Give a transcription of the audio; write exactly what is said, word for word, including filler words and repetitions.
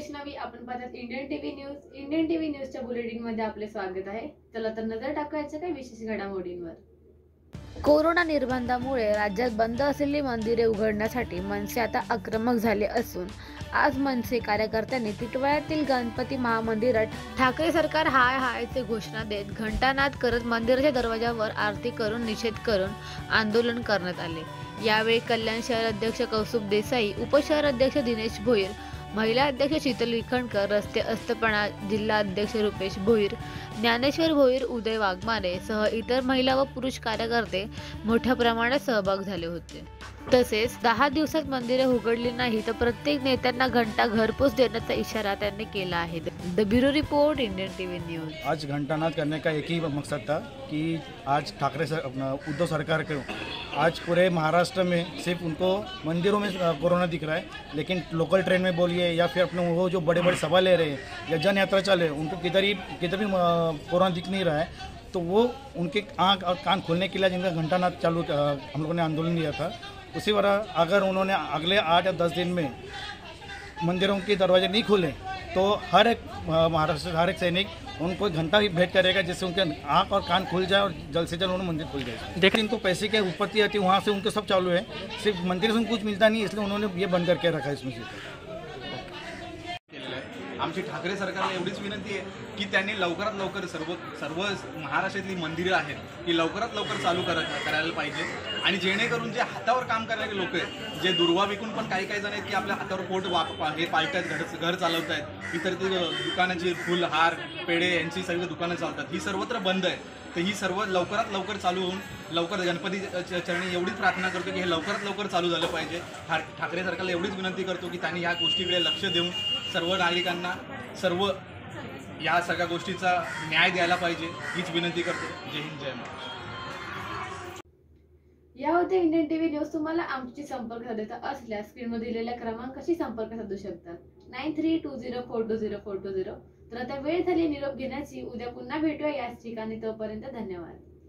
वैष्णवी, आपण पाहतात Indian TV news. Indian TV न्यूजच्या बुलेटिन मध्ये आपले स्वागत आहे. चला तर नजर टाकायचं काही विशेष घडामोडींवर. कोरोना निर्बंधामुळे राज्यात बंद असलेली मंदिरे उघडण्यासाठी मनसे आता आक्रमक झाले असून आज मनसे कार्यकर्त्यांनी टिटवाळ्यातील गणपती महामंदिरात ठाकरे सरकार हाय हायचे घोषणा देत घंटानाद करत मंदिराच्या दरवाजावर आरती करून निषेध करून आंदोलन करण्यात आले. यावेळी कल्याण शहर अध्यक्ष कौस्तुभ देसाई, उपशहर अध्यक्ष दिनेश भोईर, महिला अध्यक्ष शीतल विखणकर, रस्ते अस्थापना जिल्हा अध्यक्ष रुपेश भोईर, ज्ञानेश्वर भोईर, उदय वाघमारे सह इतर महिला व पुरुष कार्यकर्ते मोठ्या प्रमाणात सहभाग झाले होते. तसेच दहा दिवसात मंदिरे उघडली नाही तर प्रत्येक नेत्यांना घंटा घरपोच देण्याचा इशारा त्यांनी केला आहे. The bureau report, Indian TV news. आज घंटानाद करने का एक ही मकसद था कि आज ठाकरे सर अपना उद्धव सरकार को आज पूरे महाराष्ट्र में सिर्फ उनको मंदिरों में कोरोना दिख रहा है, लेकिन लोकल ट्रेन में बोलिए या फिर अपने वो जो बड़े बड़े सभा ले रहे हैं या जन यात्रा चल रहे हैं उनको किधर ही किधर भी कोरोना दिख नहीं रहा है. तो वो उनके आँख और कान खोलने के लिए जिनका घंटानाद चालू हम लोगों ने आंदोलन लिया था, उसी तरह अगर उन्होंने अगले आठ या दस दिन में मंदिरों के दरवाजे नहीं खोले तो हर एक महाराष्ट्र हर एक सैनिक उनको घंटा ही भेंट करेगा जिससे उनके आँख और कान खुल जाए और जल्द से जल्द उन्होंने मंदिर खुल जाए. देखिए इनको पैसे की उत्पत्ति आती है वहाँ से उनके सब चालू है, सिर्फ मंदिर से कुछ मिलता नहीं, इसलिए उन्होंने ये बंद करके रखा है इसमें से. आमची ठाकरे सरकारला एवढीच विनंती आहे की त्यांनी लवकरात लवकर सर्व सर्व महाराष्ट्रातली मंदिरं आहेत की लवकरात लवकर चालू कर करायला पाहिजे आणि जेणेकरून जे हातावर काम करणारे लोक आहेत, जे दुर्वा विकून पण काही काही जण आहेत की आपल्या हातावर पोट वाप हे पाळतायत, घर घर चालवत आहेत, इतर ती दुकानाची फुल हार पेढे यांची सगळी दुकानं चालतात, ही सर्वत्र बंद आहे. तर ही सर्व लवकरात लवकर चालू होऊन लवकर गणपती चरणी एवढीच प्रार्थना करतो की हे लवकरात लवकर चालू झालं पाहिजे. ठा ठाकरे सरकारला एवढीच विनंती करतो की त्यांनी ह्या गोष्टीकडे लक्ष देऊन सर्व नागरिकांना सर्व या सगळ्या गोष्टीचा न्याय द्यायला पाहिजे, हीच विनंती करतो. जय हिंद, जय महाराष्ट्र. या होते इंडियन टीव्ही न्यूज. तुम्हाला आमची संपर्क साधायचा असल्यास स्क्रीनवर दिलेल्या क्रमांकाशी संपर्क साधू शकता. Nine three two zero four two zero four two zero. तर आता वेळ झाली निरोप घेण्याची. उद्या पुन्हा भेटूया याच ठिकाणी. तोपर्यंत धन्यवाद.